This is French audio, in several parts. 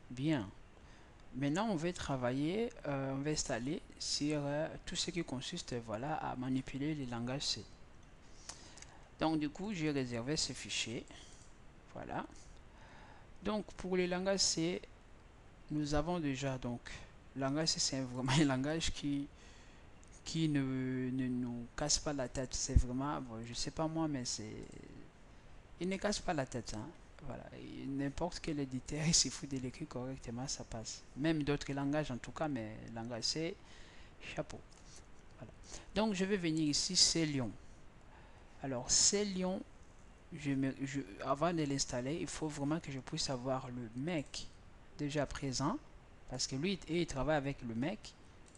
Bien. Maintenant, on va travailler, on va installer sur tout ce qui consiste, voilà, à manipuler les langages C. Donc, du coup, j'ai réservé ce fichier. Voilà. Donc, pour les langages C, nous avons déjà, donc, langage C, c'est vraiment un langage qui ne nous casse pas la tête. C'est vraiment, bon, je sais pas moi, mais il ne casse pas la tête, hein. Voilà, n'importe quel éditeur, il suffit de l'écrire correctement, ça passe. Même d'autres langages en tout cas, mais langage C, chapeau. Voilà. Donc je vais venir ici, c'est Lyon. Alors c'est Lyon, avant de l'installer, il faut vraiment que je puisse avoir le mec déjà présent, parce que lui, il travaille avec le mec.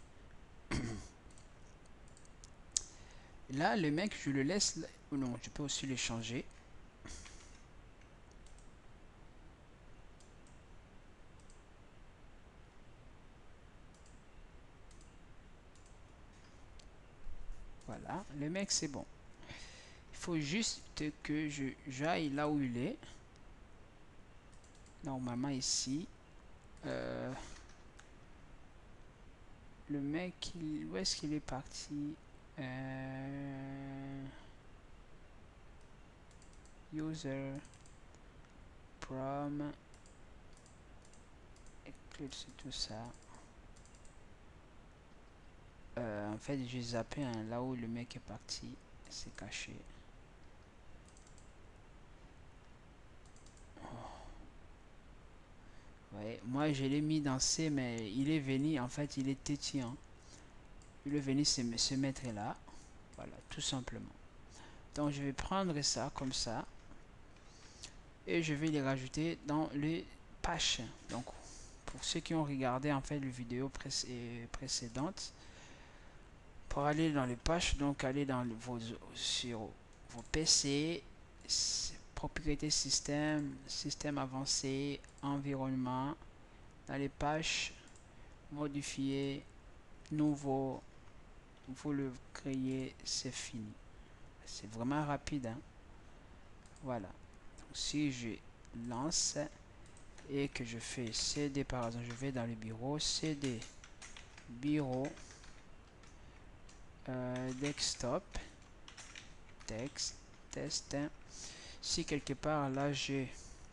Là, le mec, je le laisse, ou non, je peux aussi le changer. Voilà, le mec, c'est bon. Il faut juste que j'aille là où il est. Normalement ici, euh, le mec, où est-ce qu'il est parti? User prom Eclipse, tout ça. En fait, j'ai zappé hein, là où le mec est parti. C'est caché. Ouais, moi je l'ai mis dans C, mais il est venu, en fait, il est têtu. Hein. Il est venu se mettre là. Voilà, tout simplement. Donc je vais prendre ça comme ça. Et je vais les rajouter dans les pages. Donc pour ceux qui ont regardé en fait les vidéos précédentes, pour aller dans les pages, donc aller dans sur vos PC, propriétés système, système avancé, environnement, dans les pages, modifier, nouveau, vous le créez, c'est fini. C'est vraiment rapide. Hein? Voilà. Donc, si je lance et que je fais CD par exemple, je vais dans le bureau, CD, bureau, desktop, texte, test. Si quelque part là j'ai,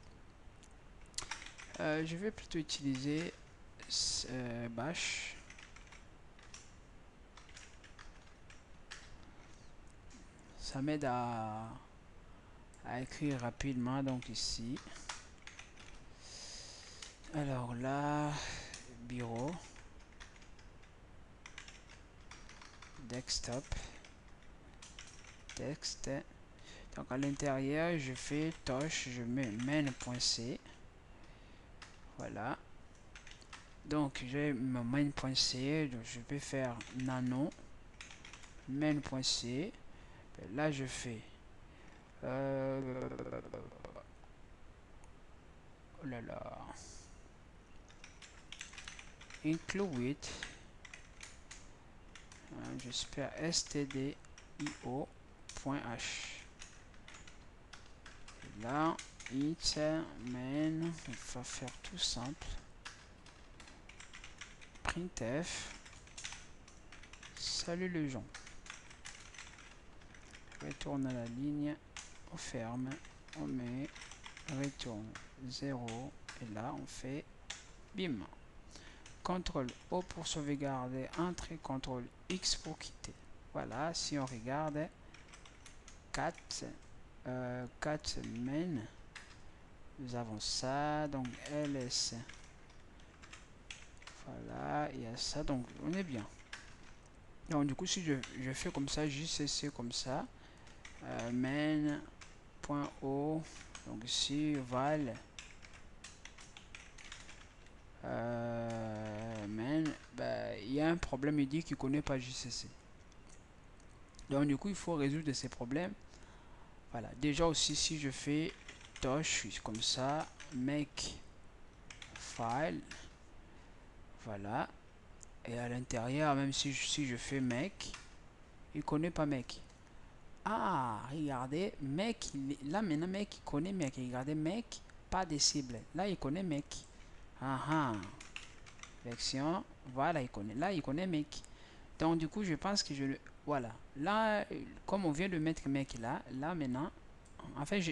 je vais plutôt utiliser bash. Ça m'aide à écrire rapidement. Donc ici, alors là, bureau, desktop, texte. Donc à l'intérieur, je fais touch, je mets main.c. Voilà. Donc j'ai mon main.c, donc je peux faire nano main.c. Là je fais oh là là, include, j'espère stdio.h. Là, it main, on va faire tout simple. Printf, salut les gens. Retourne à la ligne, on ferme, on met, retourne 0, et là on fait bim. CTRL O pour sauvegarder, entrée, CTRL X pour quitter. Voilà, si on regarde, 4 main, nous avons ça, donc ls, voilà, il y a ça, donc on est bien. Donc du coup, si je fais comme ça, JCC comme ça, main.o, donc ici, val, main, bah, il y a un problème, il dit qu'il ne connaît pas JCC. Donc du coup, il faut résoudre ces problèmes. Voilà, déjà aussi, si je fais touch comme ça, make file, voilà, et à l'intérieur, même si je fais make, il connaît pas make. Ah, regardez, mec, là maintenant mec il connaît mec, regardez mec, pas des cibles. Là il connaît mec. Ah ah. Version. Voilà, il connaît. Là, il connaît mec. Donc, du coup, je pense que je le... Voilà. Là, comme on vient de mettre mec là, là maintenant, en fait,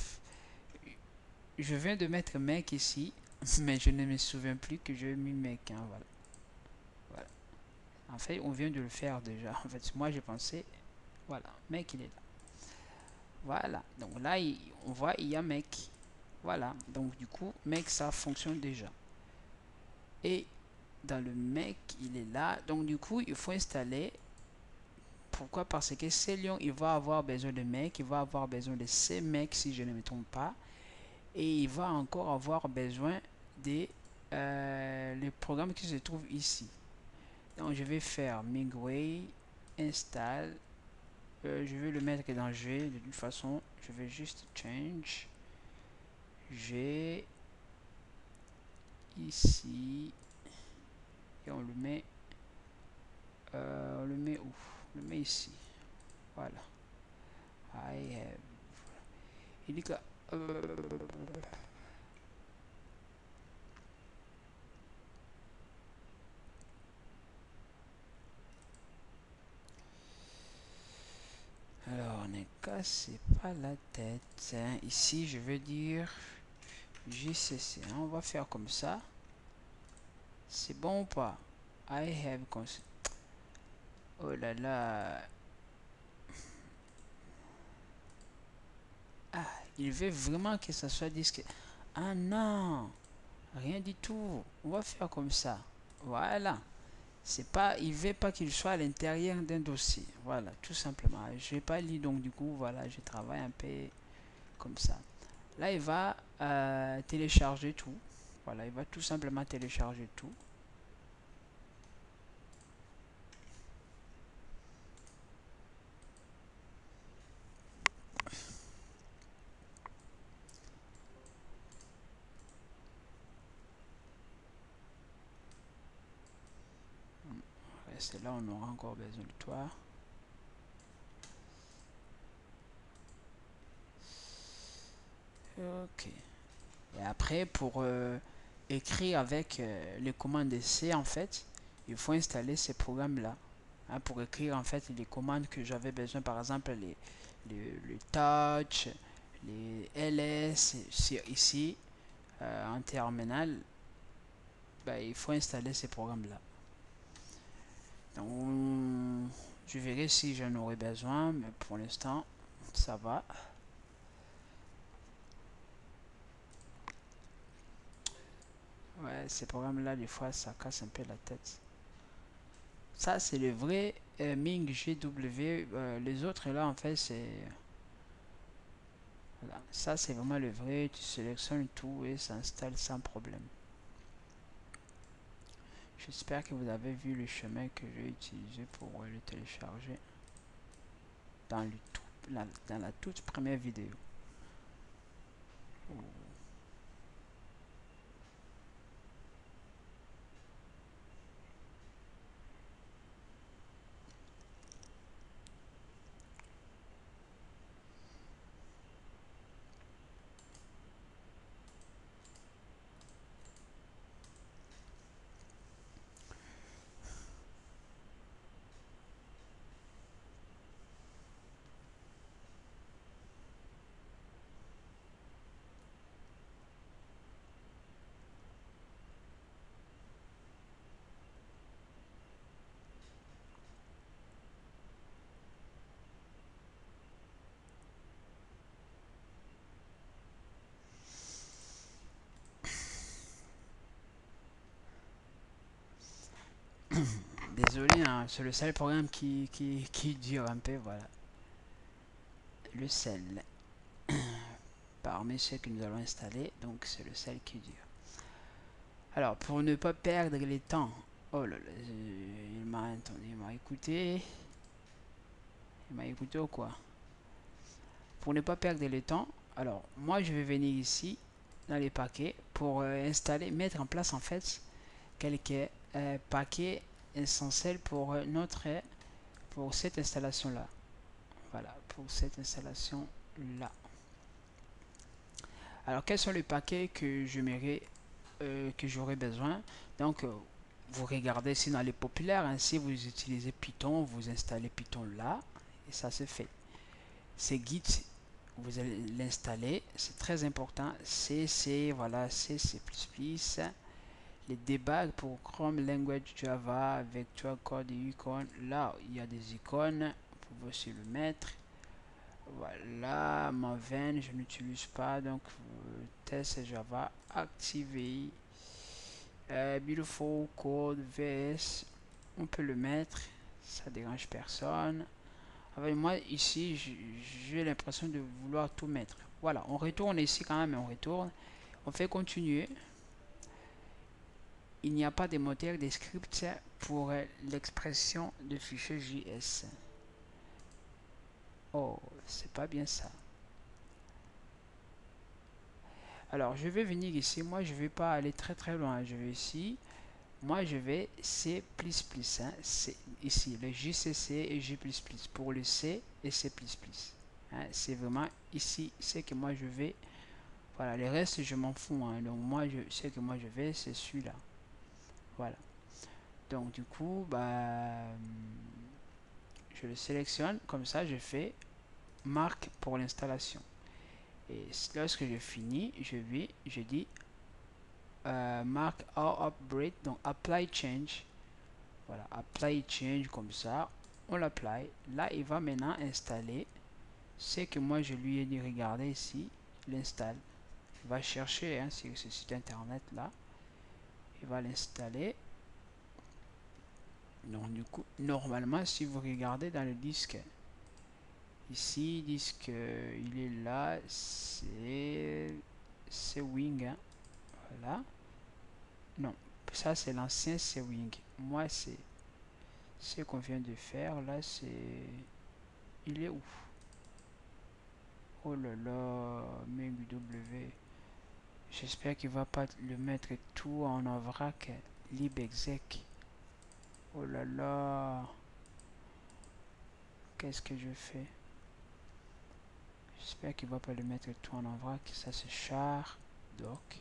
je viens de mettre mec ici, mais je ne me souviens plus que j'ai mis mec. Hein, voilà. Voilà. En fait, on vient de le faire déjà. En fait, moi, j'ai pensé, voilà, mec, il est là. Voilà. Donc là, on voit, il y a mec. Voilà. Donc, du coup, mec, ça fonctionne déjà. Et dans le mec, il est là. Donc, du coup, il faut installer. Pourquoi? Parce que Celion, il va avoir besoin de mec. Il va avoir besoin de ces mecs, si je ne me trompe pas. Et il va encore avoir besoin des les programmes qui se trouvent ici. Donc, je vais faire Migway, install. Je vais le mettre dans G. De toute façon, je vais juste change. G ici. Et on le met où? On le met ici. Voilà. I have. Il dit que alors, ne cassez pas la tête. Hein. Ici, je veux dire JCC. Hein. On va faire comme ça. C'est bon ou pas? I have. Oh là là. Ah, il veut vraiment que ça soit disque. Ah non, rien du tout. On va faire comme ça. Voilà. C'est pas, il veut pas qu'il soit à l'intérieur d'un dossier. Voilà, tout simplement. Je n'ai pas lu donc du coup, voilà, je travaille un peu comme ça. Là, il va télécharger tout. Voilà, il va tout simplement télécharger tout. C'est là on aura encore besoin de toi. Ok. Et après, pour écrire avec les commandes C, en fait, il faut installer ces programmes-là. Hein, pour écrire, en fait, les commandes que j'avais besoin, par exemple, les touch, les ls, ici, en terminal, ben, il faut installer ces programmes-là. Donc, je verrai si j'en aurai besoin, mais pour l'instant, ça va. Ouais, ces programmes-là, des fois, ça casse un peu la tête. Ça, c'est le vrai Ming GW. Les autres, là, en fait, c'est... Voilà. Ça, c'est vraiment le vrai. Tu sélectionnes tout et ça installe sans problème. J'espère que vous avez vu le chemin que j'ai utilisé pour le télécharger dans, dans la toute première vidéo. Désolé, hein, c'est le seul programme qui dure un peu, voilà. Le sel. Parmi ceux que nous allons installer, donc c'est le sel qui dure. Alors, pour ne pas perdre les temps, oh là là, il m'a entendu, il m'a écouté. Il m'a écouté ou quoi? Pour ne pas perdre le temps, alors moi je vais venir ici dans les paquets pour installer, mettre en place en fait quelques paquets essentiels pour pour cette installation là. Voilà, pour cette installation là. Alors quels sont les paquets que je mets que j'aurai besoin. Donc, vous regardez ici dans les populaires, hein, si vous utilisez Python, vous installez Python là, et ça c'est fait. C'est Git, vous allez l'installer, c'est très important. C, voilà, C++, les debugs pour Chrome Language Java, Vector Code et icônes. Là, il y a des icônes, vous pouvez aussi le mettre. Voilà, Maven, je n'utilise pas, donc test Java activé. Beautiful Code VS, on peut le mettre, ça dérange personne. Avec moi ici, j'ai l'impression de vouloir tout mettre. Voilà, on retourne ici quand même, on retourne. On fait continuer. Il n'y a pas de moteur de script pour l'expression de fichier JS. Oh, c'est pas bien ça. Alors, je vais venir ici. Moi, je vais pas aller très loin. Je vais ici. Moi, je vais C++. Hein, c'est ici, le JCC et J++ pour le C et C++. Hein, c'est vraiment ici, c'est que moi je vais. Voilà, les restes, je m'en fous. Hein, donc, moi, ce que moi je vais, c'est celui-là. Voilà. Donc, du coup, bah, je le sélectionne. Comme ça, je fais marque pour l'installation. Et lorsque je finis, je dis mark all upgrade, donc apply change. Voilà, apply change comme ça, on l'apply. Là, il va maintenant installer ce que moi je lui ai dit. Regardez ici, il installe. Il va chercher hein, sur ce site internet là. Il va l'installer. Donc du coup, normalement, si vous regardez dans le disque, ici, disque, il est là, c'est Wing. Hein. Voilà. Non, ça c'est l'ancien c'est Wing. Moi, c'est ce qu'on vient de faire là, c'est. Il est où? Oh là là, MW. J'espère qu'il va pas le mettre tout en un vrac. Libexec. Oh là là. Qu'est-ce que je fais? J'espère qu'il va pas le mettre tout en un vrac. Ça c'est char. Doc.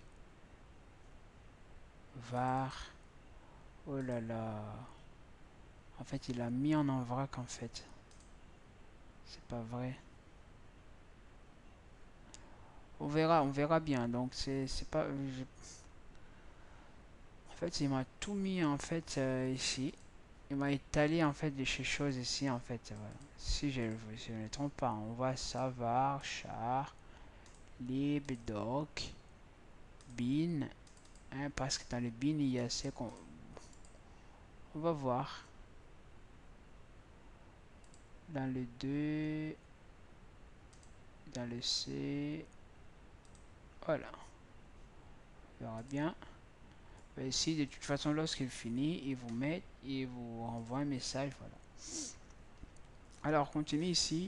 Var. Oh là là. En fait, il a mis en un vrac en fait. C'est pas vrai. On verra bien. Donc c'est pas. En fait, il m'a tout mis en fait ici. Il m'a étalé en fait des choses ici en fait. Voilà. Si je ne me trompe pas, on va savoir char lib doc bin hein, parce que dans le bin il y a ce qu'on on va voir dans le 2 dans le C. Voilà, on verra bien. Mais ici de toute façon lorsqu'il finit il vous met et vous renvoie un message. Voilà, alors continue ici.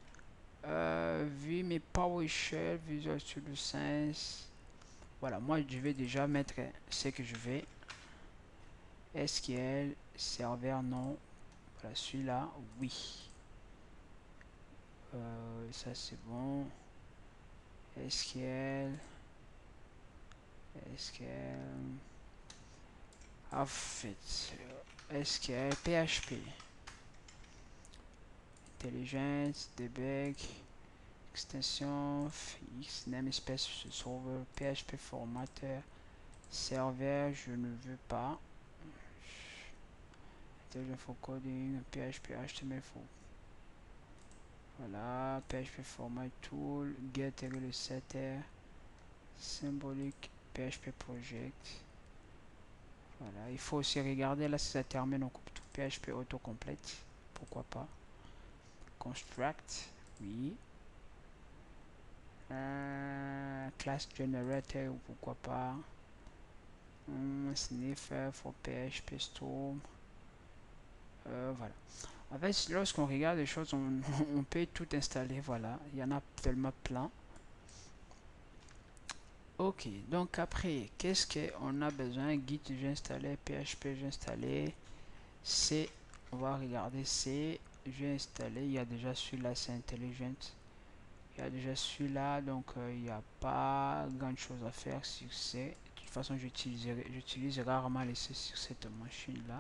Vu mes PowerShell, Visual Studio 5. Voilà, moi je vais déjà mettre ce que je vais. SQL, serveur non. Voilà, celui-là, oui. Ça c'est bon. SQL. SQL. En fait, SQL, PHP. Intelligence, debug. Extension, fix, namespace, server, PHP formateur. Serveur, je ne veux pas. Intelligence for coding, PHP, HTML for. Voilà, PHP format tool, get le setter, symbolique, PHP project. Voilà, il faut aussi regarder là si ça termine, on coupe tout. PHP autocomplete, pourquoi pas. Construct, oui. Class generator, pourquoi pas. Sniffer for PHP Storm. Voilà. En fait, lorsqu'on regarde les choses, on peut tout installer. Voilà, il y en a tellement plein. Ok, donc après, qu'est-ce qu'on a besoin? Git, j'ai installé. PHP, j'ai installé. C, on va regarder C. J'ai installé. Il y a déjà celui-là, c'est intelligent. Il y a déjà celui-là, donc il n'y a pas grand chose à faire sur C. De toute façon, j'utilise rarement les C sur cette machine-là.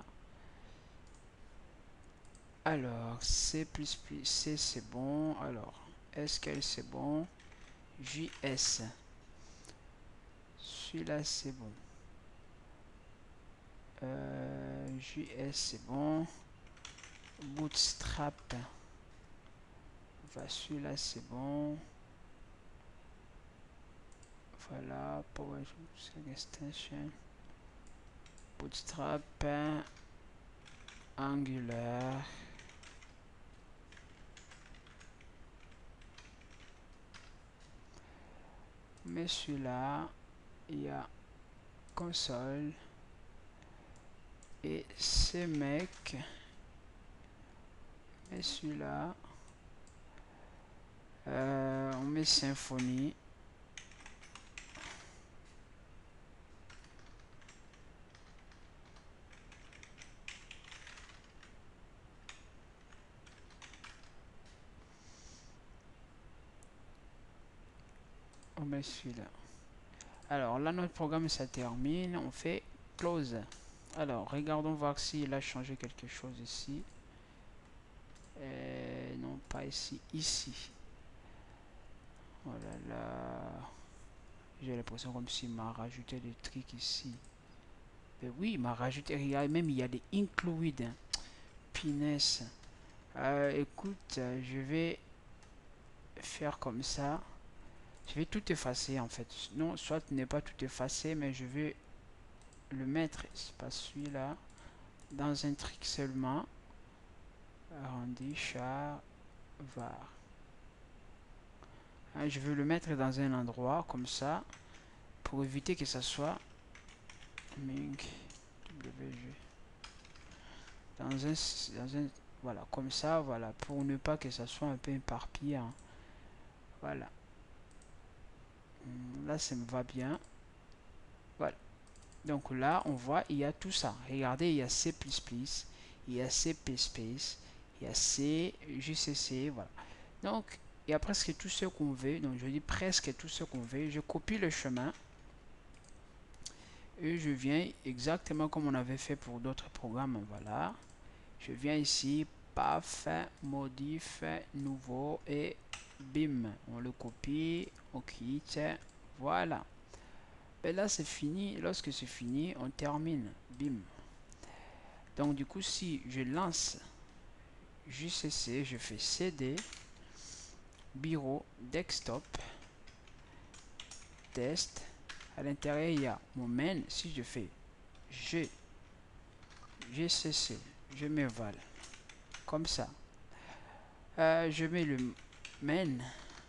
Alors, C++, C c'est bon. Alors, SQL c'est bon. JS. Celui-là c'est bon. JS c'est bon. Bootstrap. Enfin, celui-là c'est bon. Voilà, PowerShell Extension. Bootstrap. Angular. Mais celui-là, il y a console et CMake. Mais celui-là, on met Symfony. On met celui-là. Alors là, notre programme ça termine. On fait close. Alors, regardons voir s'il a changé quelque chose ici. Non, pas ici. Ici. Oh là là. J'ai l'impression comme s'il m'a rajouté des trucs ici. Mais oui, il m'a rajouté. Regarde, même il y a des include. Pinesse. Écoute, je vais faire comme ça. Je vais tout effacer en fait. Non, soit n'est pas tout effacé, mais je vais le mettre, c'est pas celui-là, dans un truc seulement. Arrondi, char, var. Hein, je veux le mettre dans un endroit comme ça pour éviter que ça soit Ming WG. Dans un voilà, comme ça, voilà, pour ne pas que ça soit un peu éparpillé. Hein. Voilà. Là, ça me va bien. Voilà. Donc là, on voit, il y a tout ça. Regardez, il y a C++, il y a C++, il y a C, JCC, voilà. Donc, il y a presque tout ce qu'on veut. Donc, je dis presque tout ce qu'on veut. Je copie le chemin. Et je viens exactement comme on avait fait pour d'autres programmes. Voilà. Je viens ici, paf, modif, nouveau et bim. On le copie, on quitte. Voilà. Et là, c'est fini. Lorsque c'est fini, on termine. Bim. Donc, du coup, si je lance JCC, je fais CD, bureau, desktop, test. À l'intérieur, il y a mon main. Si je fais GCC, je mets val. Comme ça. Je mets le main.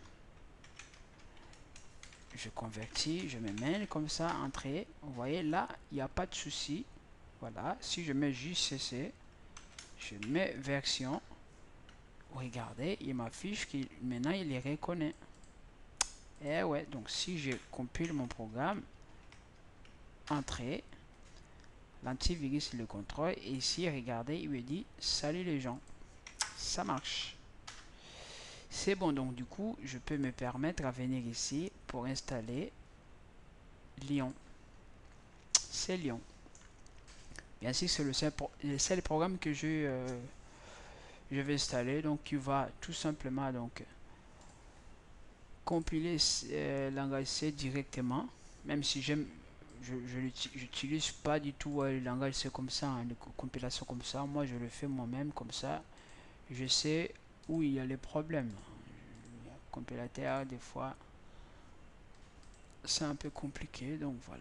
Je convertis, je mets main comme ça, entrée. Vous voyez, là, il n'y a pas de souci. Voilà. Si je mets JCC, je mets version. Regardez, il m'affiche qu'il maintenant il les reconnaît. Et ouais, donc si je compile mon programme, entrée, l'antivirus le contrôle, et ici, regardez, il me dit salut les gens. Ça marche. C'est bon, donc du coup, je peux me permettre à venir ici pour installer Lyon. C'est Lyon. Bien sûr, c'est le seul programme que je vais installer. Donc, tu vas tout simplement donc compiler langage C directement. Même si je n'utilise pas du tout le langage C comme ça, hein, de compilation comme ça. Moi, je le fais moi-même comme ça. Je sais où il y a les problèmes. Le compilateur, des fois, c'est un peu compliqué. Donc, voilà.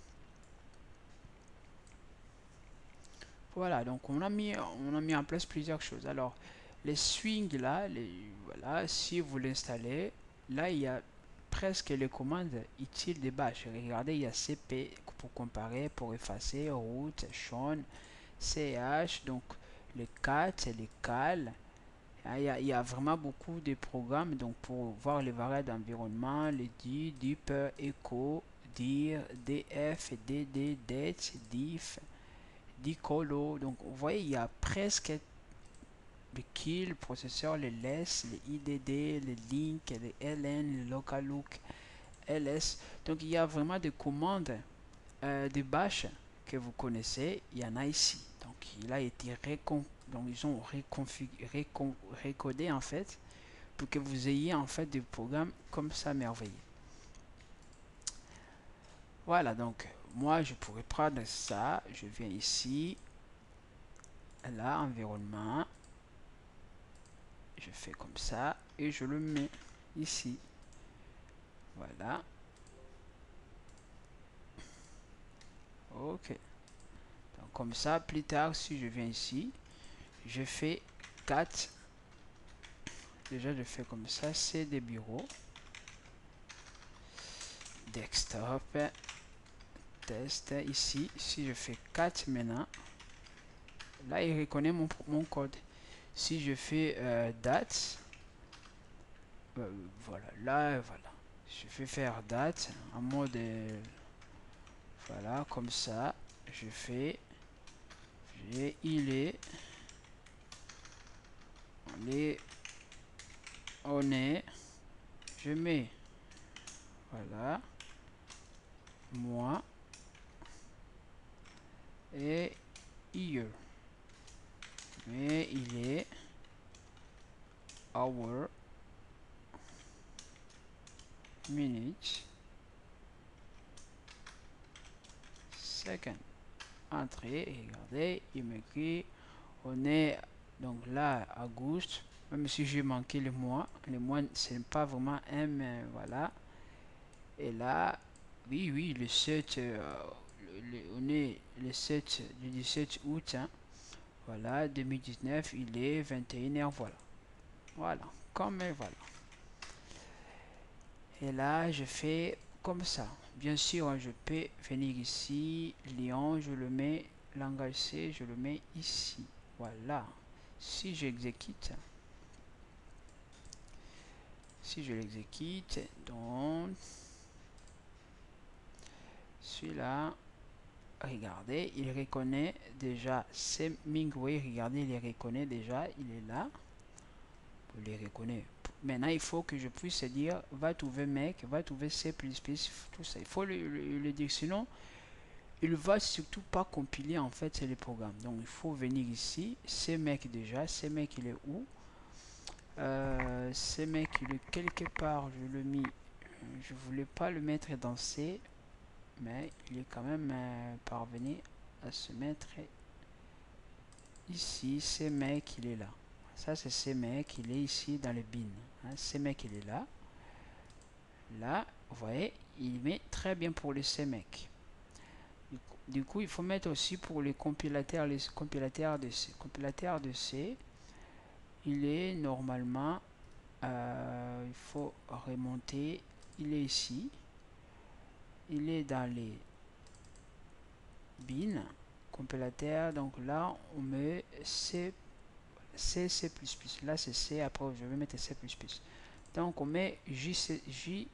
Voilà, donc on a mis en place plusieurs choses. Alors, les swings là, voilà, si vous l'installez, là il y a presque les commandes utiles des bash. Regardez, il y a CP pour comparer, pour effacer, root, Sean, CH, donc les cat, les cal. Il y a vraiment beaucoup de programmes donc pour voir les variables d'environnement, les deep, echo, dir, df, dd, det, diff, dicolo. Donc vous voyez, il y a presque les kill, le processeur, les less, les IDD, les link, les LN, les localhook, LS. Donc il y a vraiment des commandes de bash que vous connaissez, il y en a ici. Donc il a été donc ils ont recodé en fait pour que vous ayez en fait des programmes comme ça merveilleux. Voilà, donc moi je pourrais prendre ça, je viens ici, là, environnement, je fais comme ça et je le mets ici. Voilà. Ok. Donc comme ça, plus tard, si je viens ici, je fais 4. Déjà, je fais comme ça, c'est des bureaux. Desktop. Test. Ici, si je fais 4 maintenant, là, il reconnaît mon code. Si je fais date, voilà, là, voilà. Je vais faire date en mode, voilà, comme ça. Je fais, il est, on est, je mets, voilà, moi et year. Mais il est hour, minute, second. Entrée, et regardez, il m'écrit, on est donc là à gauche, même si j'ai manqué le mois c'est pas vraiment un, mais voilà. Et là, oui, le 7, on est le 7 du 17 août, hein. Voilà, 2019, il est 21h, voilà. Voilà, comme voilà. Et là, je fais comme ça. Bien sûr, je peux venir ici, Lyon, je le mets, langage C, je le mets ici. Voilà. Si j'exécute, si je l'exécute, donc celui-là, regardez, il reconnaît déjà, c'est Mingway, regardez, il reconnaît déjà, il est là. Vous les reconnaît. Maintenant, il faut que je puisse dire, va trouver mec, va trouver C++, tout ça. Il faut le dire, sinon, il va surtout pas compiler en fait les programmes. Donc, il faut venir ici, C mec déjà, C mec il est où? C mec il est quelque part, je le mis, je voulais pas le mettre dans C, mais il est quand même parvenu à se mettre ici, C mec il est là. Ça c'est C mec, il est ici dans le bin. Hein, C mec il est là. Là, vous voyez, il met très bien pour le C mec. Du coup, il faut mettre aussi pour les compilateurs de C. Compilateur de C, il est normalement, il faut remonter, il est ici. Il est dans les bins, compilateur, donc là, on met C++. Là, c'est C, après, je vais mettre C++. Donc, on met GCC.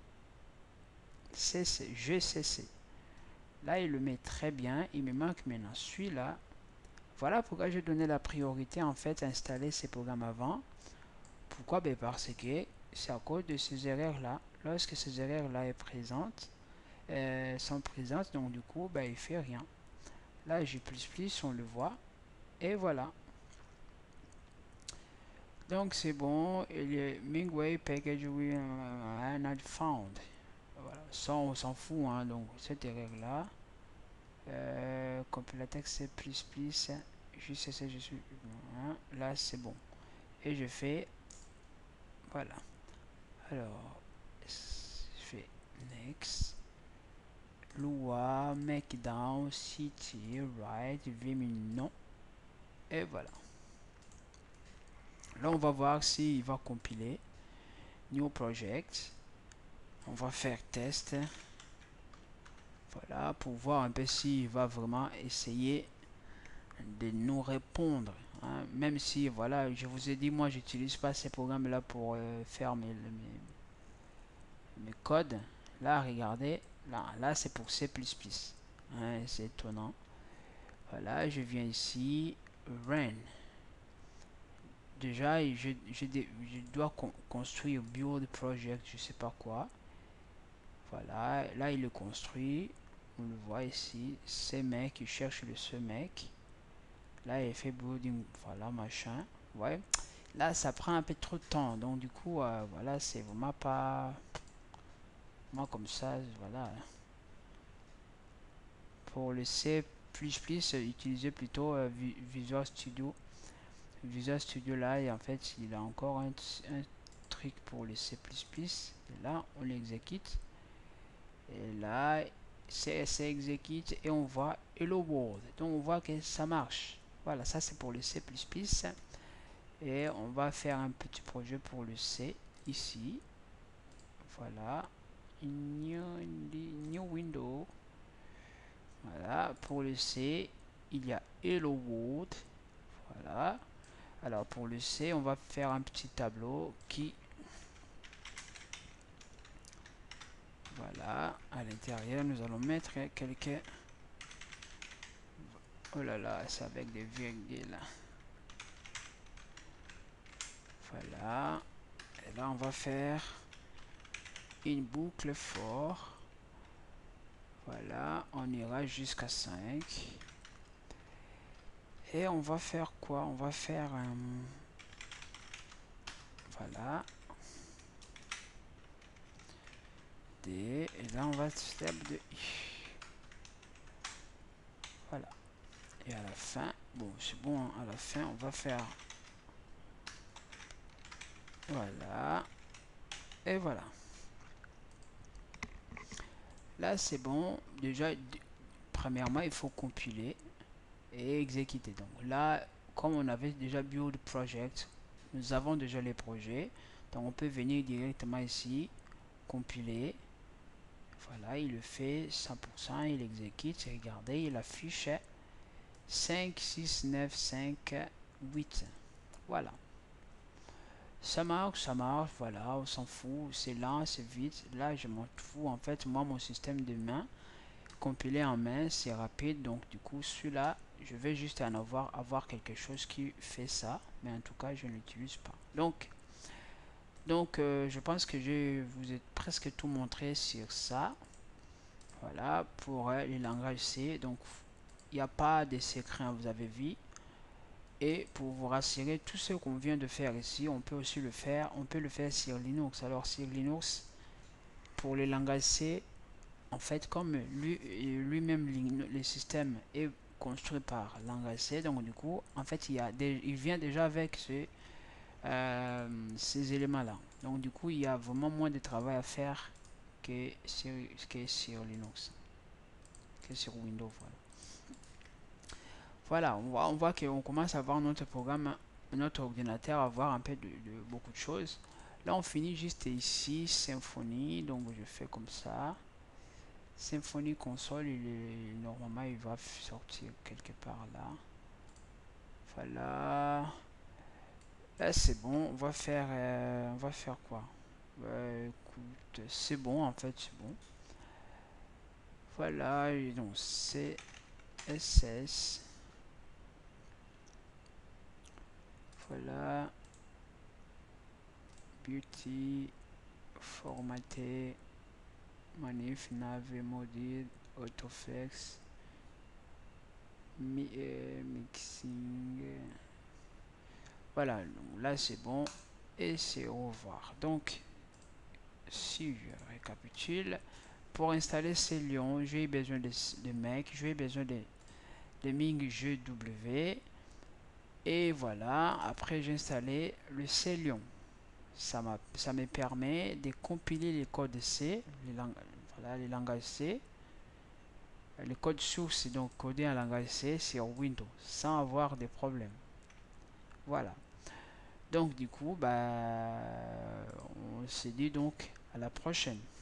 Là, il le met très bien. Il me manque maintenant celui-là. Voilà pourquoi j'ai donné la priorité en fait à installer ces programmes avant. Pourquoi? Ben parce que c'est à cause de ces erreurs-là. Lorsque ces erreurs-là sont présentes, donc du coup, ben, il fait rien. Là, G++, on le voit. Et voilà. Donc c'est bon. Il est Mingway package we not found. Voilà. Ça, on s'en fout. Hein, donc cette erreur-là. Compilateur C++, JCC, je suis là, c'est bon. Et je fais, voilà. Alors, je fais next, Lua, Markdown, City, Right, Vim, non. Et voilà. Là, on va voir s'il va compiler. New project. On va faire test. Voilà, pour voir un peu s'il va vraiment essayer de nous répondre, hein. Même si voilà, je vous ai dit, moi j'utilise pas ces programmes là pour faire mes codes. Là regardez, là c'est pour C++, hein, c'est étonnant. Voilà, je viens ici, run. Déjà je dois construire build project, je sais pas quoi. Voilà, là il le construit. on le voit ici, CMake, il cherche le CMake. Là, il fait building, voilà, machin. Ouais. Là, ça prend un peu trop de temps. Donc, du coup, voilà, c'est vraiment pas... Moi, comme ça, voilà. Pour le C++, utilisez plutôt Visual Studio. Visual Studio, là, et en fait, il a encore un truc pour le C++. Et là, on l'exécute. Et là, c'est exécute et on voit Hello World. Donc, on voit que ça marche. Voilà, ça, c'est pour le C++. Et on va faire un petit projet pour le C ici. Voilà. New window. Voilà. Pour le C, il y a Hello World. Voilà. Alors pour le C, on va faire un petit tableau qui... Voilà. À l'intérieur, nous allons mettre quelques... Oh là là, c'est avec des virgules. Voilà. Et là, on va faire une boucle for. Voilà, on ira jusqu'à 5. Et on va faire quoi? On va faire voilà. D. Et là, on va step de I. Voilà. Et à la fin, bon, c'est bon, hein, à la fin, on va faire... Voilà. Et voilà. Là, c'est bon. Déjà, premièrement, il faut compiler et exécuter. Donc là, comme on avait déjà build project, nous avons déjà les projets. Donc on peut venir directement ici, compiler. Voilà, il le fait 100%, il exécute. Regardez, il affiche 5, 6, 9, 5, 8. Voilà. Ça marche, voilà, on s'en fout. C'est lent, c'est vite. Là, je m'en fous. En fait, moi, mon système de main, compilé en main, c'est rapide. Donc, du coup, celui-là, je vais juste en avoir quelque chose qui fait ça. Mais en tout cas, je ne l'utilise pas. Donc je pense que je vous ai presque tout montré sur ça. Voilà, pour les langages C. Donc, il n'y a pas de secret, vous avez vu. Et pour vous rassurer, tout ce qu'on vient de faire ici, on peut aussi le faire. On peut le faire sur Linux. Alors, sur Linux, pour les langages C, en fait, comme lui-même, le système est construit par langage C, donc du coup, en fait, il vient déjà avec ces éléments-là. Donc, du coup, il y a vraiment moins de travail à faire que sur Linux, que sur Windows. Voilà. Voilà, on voit qu'on commence à voir notre programme, notre ordinateur, à voir un peu de beaucoup de choses. Là, on finit juste ici, Symfony, donc je fais comme ça. Symfony console, normalement, il va sortir quelque part là. Voilà. Là, c'est bon, on va faire quoi? Écoute, c'est bon, en fait, c'est bon. Voilà, et donc CSS. Voilà. Beauty. Formaté. Manif. Nave. Module. Autoflex. Mixing. Voilà, donc là c'est bon. Et c'est au revoir. Donc, si je récapitule, pour installer ces lions, j'ai besoin de Make, j'ai besoin de Ming GW. Et voilà, après j'ai installé le C Lion. Ça me permet de compiler les codes C, voilà, les langages C. Le code source est donc codé en langage C sur Windows, sans avoir de problème. Voilà. Donc du coup, bah, on se dit donc à la prochaine.